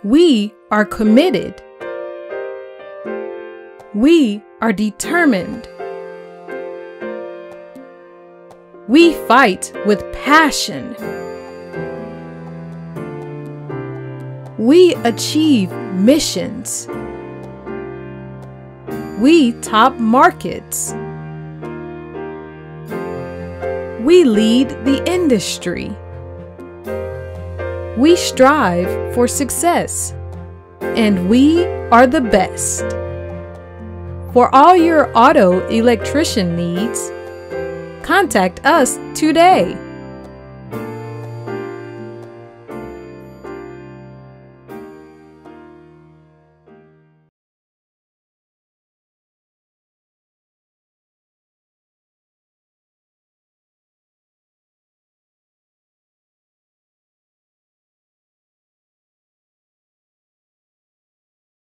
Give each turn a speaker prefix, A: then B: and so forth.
A: We are committed. We are determined. We fight with passion. We achieve missions. We top markets. We lead the industry. We strive for success, and we are the best. For all your auto electrician needs, contact us today.